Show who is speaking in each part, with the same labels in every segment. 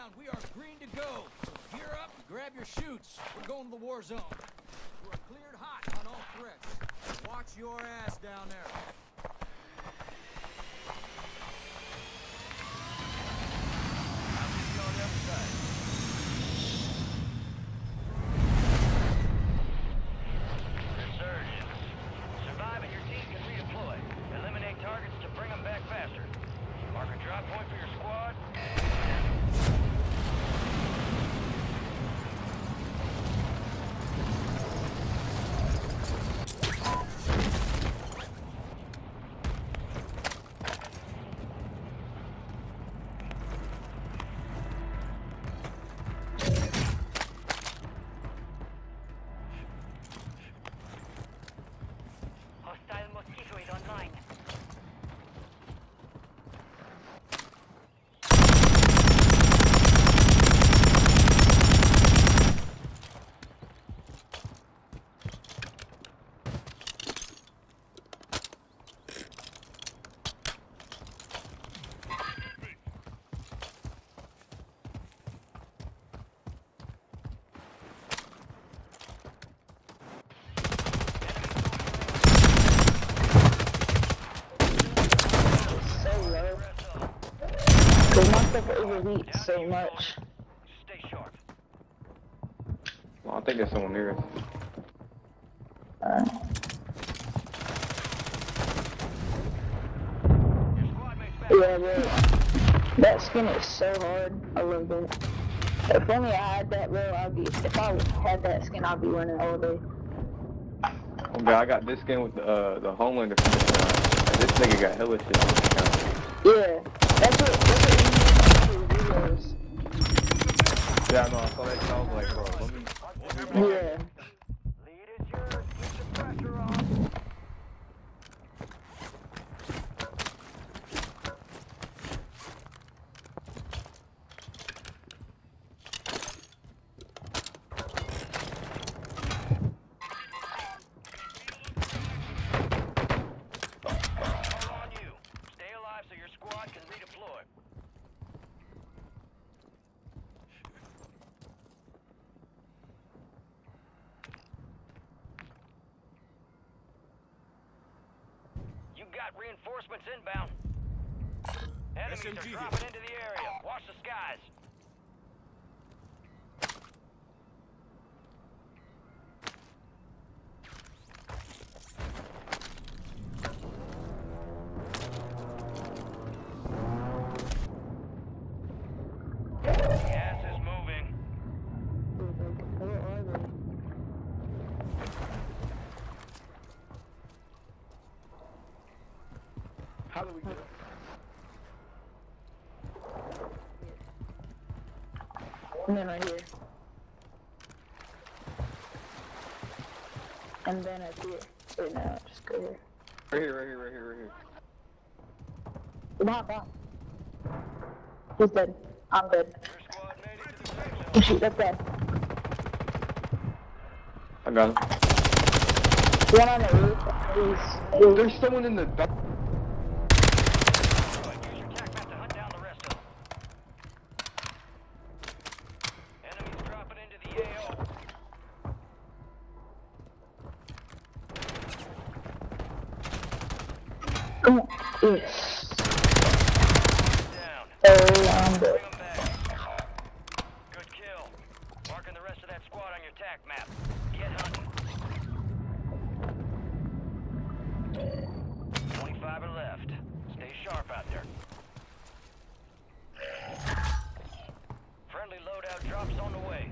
Speaker 1: inbound. We are green to go. Gear up and grab your chutes. We're going to the war zone. You are cleared hot on all threats. Watch your ass down there. I'll see you on the other side.
Speaker 2: Resurgence. Survive and your team can redeploy. Eliminate targets to bring them back faster. Mark a drop point for your squad.
Speaker 3: Hostile Mosquito is online.
Speaker 4: Because my stuff overheats so much.
Speaker 2: Stay sharp.
Speaker 5: Well, I think there's someone near us.
Speaker 2: Your squad mate's back.
Speaker 4: Yeah, bro. That skin is so hard. I love it. If only I had that, bro, if I had that skin, I'd be winning all day.
Speaker 5: Okay, I got this skin with the Homelander from this and this nigga got hella shit on his account.
Speaker 4: Yeah, that's what you need to videos.
Speaker 5: Yeah, I know, I saw that shit, I was like, bro, let me...
Speaker 4: Yeah.
Speaker 2: Lead is yours. Keep the pressure on. All on you. Stay alive so your squad can redeploy. You got reinforcements inbound. Enemies
Speaker 1: SMG
Speaker 2: are
Speaker 1: here.
Speaker 2: dropping into the area. Watch the skies. Gas is moving.
Speaker 4: Where are they?
Speaker 5: How do we get it?
Speaker 4: And then right here. And then up here. Wait, no, just go here.
Speaker 5: Right here, right here, right here, right here.
Speaker 4: Behind. He's dead. I'm dead.
Speaker 2: Your squad made it to the safe zone.
Speaker 4: Oh, shoot, that's dead.
Speaker 5: I got him.
Speaker 4: One on the roof.
Speaker 5: There's someone in the back.
Speaker 2: Use your tac map to hunt down the rest of them. Enemies dropping into the AO.
Speaker 4: Come on. Yes.
Speaker 2: Down.
Speaker 4: Oh, I'm dead.
Speaker 2: Bring them back. Good kill. Marking the rest of that squad on your tac map. Get hunting. 25 are left. Stay sharp out there. Friendly loadout drops on the way.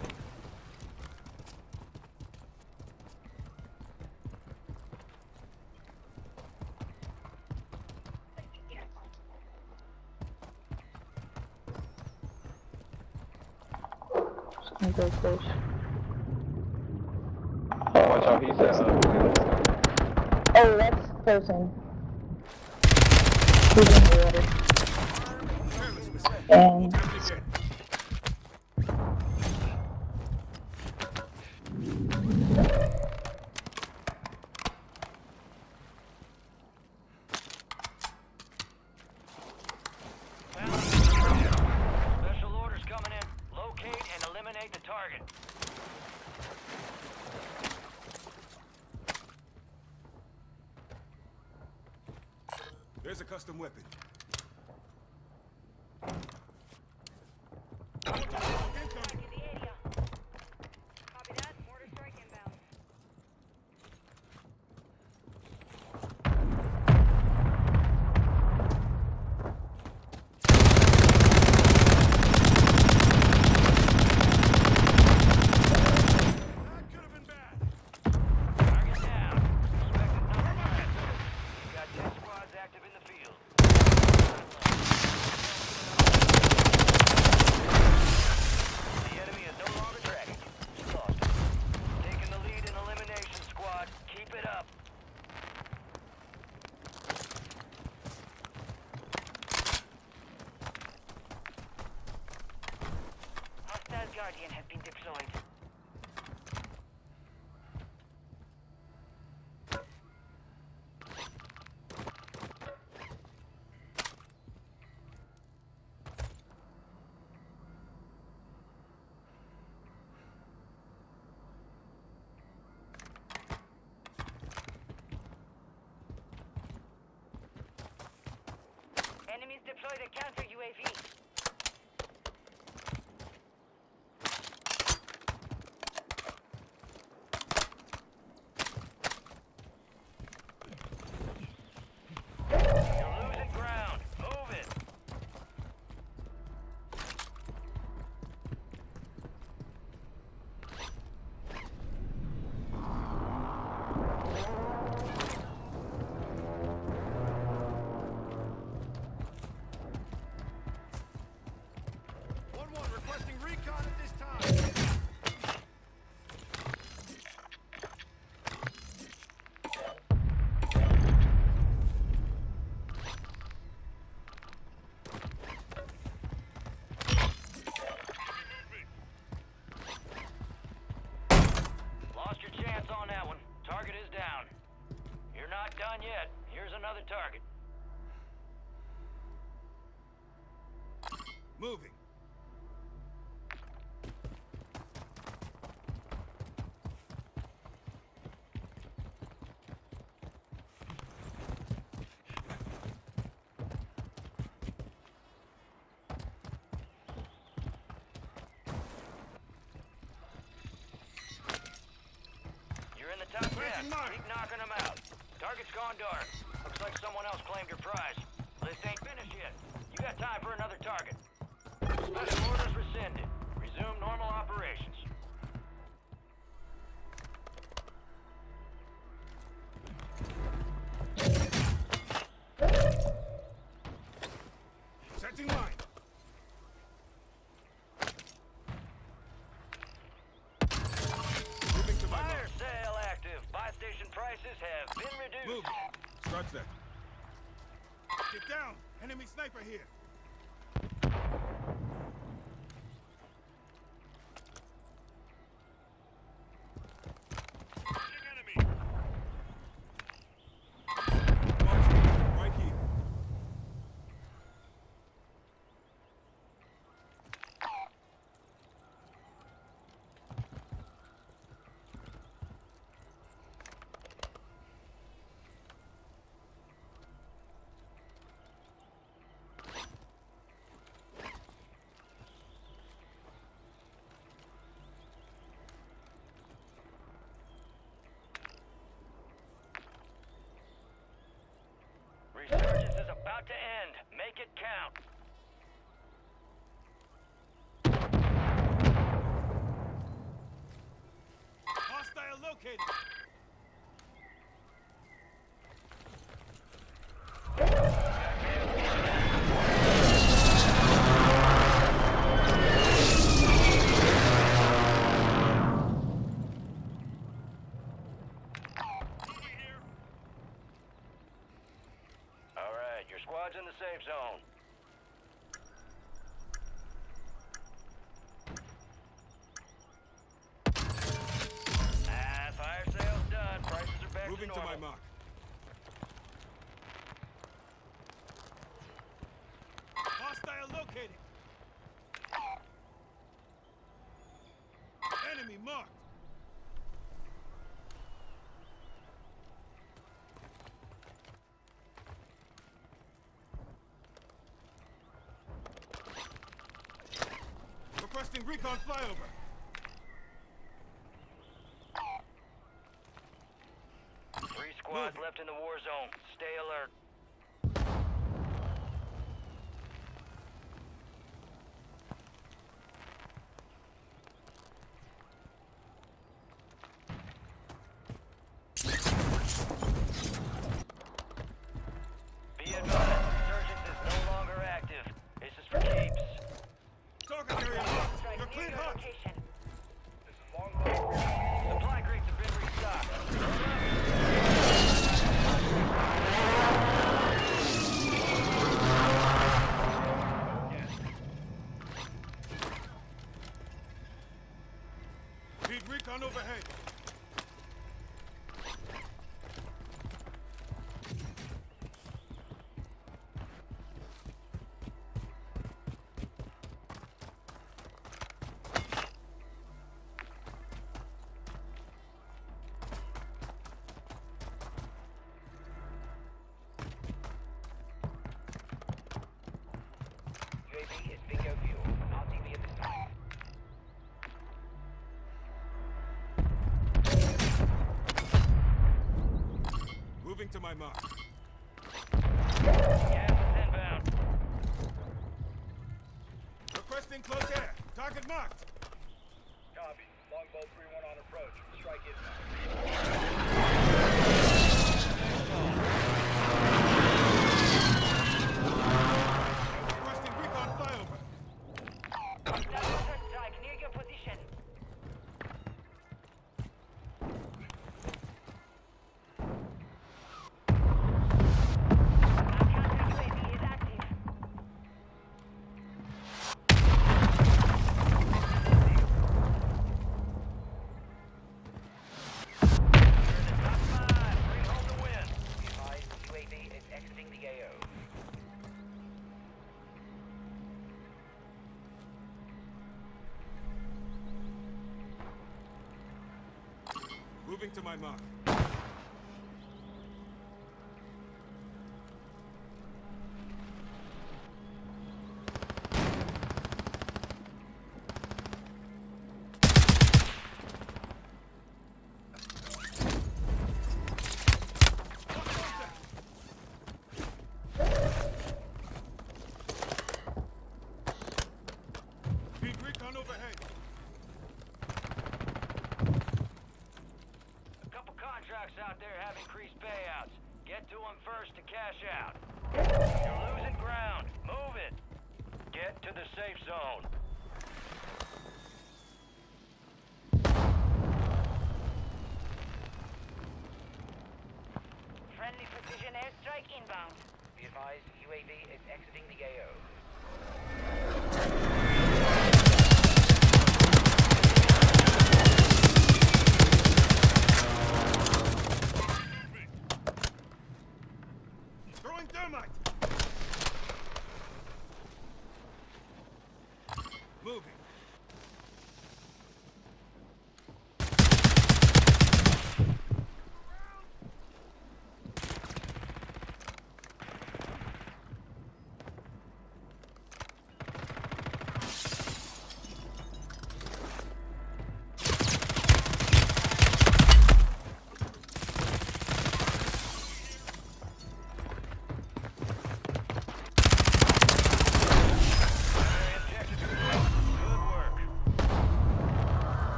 Speaker 4: Just gonna go close.
Speaker 5: Watch out, he's
Speaker 4: Oh, that's person. He's in the water. And
Speaker 2: Special orders
Speaker 6: custom weapon.
Speaker 3: Back in the area. Copy that. Mortar strike inbound.
Speaker 6: That could have been bad.
Speaker 2: Target down. Suspected number threat. You've got 10 squads active in the field. The enemy is no longer tracking you. You lost it. Taking the lead in elimination, squad. Keep it up.
Speaker 3: Hostile Guardian has been deployed. Enemies deployed a counter UAV.
Speaker 2: You're losing ground. Move it.
Speaker 6: One requesting recon at this time.
Speaker 2: Lost your chance on that one. Target is down. You're not done yet. Here's another target.
Speaker 6: Moving.
Speaker 2: You're in the top 10.
Speaker 6: Planting mine.
Speaker 2: Keep knocking them out. Target's gone dark. Looks like someone else claimed your prize. List ain't finished yet. You got time for another target. Special orders rescinded. Resume normal operations.
Speaker 6: Setting line. Moving to my
Speaker 2: Fire
Speaker 6: mark.
Speaker 2: sale active. Buy station prices have been reduced.
Speaker 6: Move. Scratch that. Get down. Enemy sniper here. Enemy. Right here.
Speaker 2: Resurgence is about to end. Make it count.
Speaker 6: Hostile located.
Speaker 2: All right, your squad's in the safe zone. Fire sale's done. Prices are back
Speaker 6: Moving
Speaker 2: to
Speaker 6: to
Speaker 2: normal.
Speaker 6: my mark. Hostile located. Enemy marked. Requesting recon flyover.
Speaker 2: Three squads left in the war zone. Stay alert. Be advised, resurgence is no longer active. This is for keeps.
Speaker 6: Target area locked.
Speaker 3: Strike
Speaker 6: You're
Speaker 3: near
Speaker 6: cleared
Speaker 3: your
Speaker 6: hot.
Speaker 3: location.
Speaker 2: Supply crates have been restocked.
Speaker 6: Need recon overhead.
Speaker 2: UAV is bingo fuel. RTV at this time.
Speaker 6: Moving to my mark.
Speaker 2: Gas is inbound.
Speaker 6: Requesting close air. Target marked.
Speaker 2: Copy. Longbow 3-1 on approach. Strike inbound.
Speaker 6: Requesting recon flyover.
Speaker 3: Downward strike near your position. Our counter UAV is active.
Speaker 2: Top 5. Bring home the win. Be advised, UAV is exiting the AO.
Speaker 6: Moving to my mark. Need recon overhead.
Speaker 2: A couple contracts out there have increased payouts. Get to them first to cash out. You're losing ground. Move it. Get to the safe zone.
Speaker 3: Friendly precision airstrike inbound.
Speaker 2: Be advised, UAV is exiting the AO.